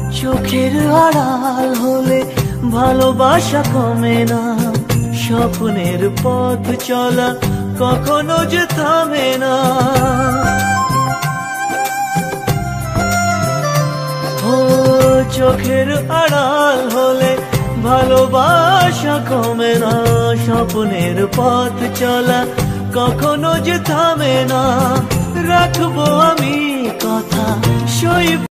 চোখের আড়াল হলে ভালোবাসা কমে না, স্বপ্নের পথ চলা কখনো যে থামে না। ও চোখের আড়াল হলে ভালোবাসা কমে না, স্বপ্নের পথ চলা কখনো যে থামে না। রাখবো আমি কথা, সইব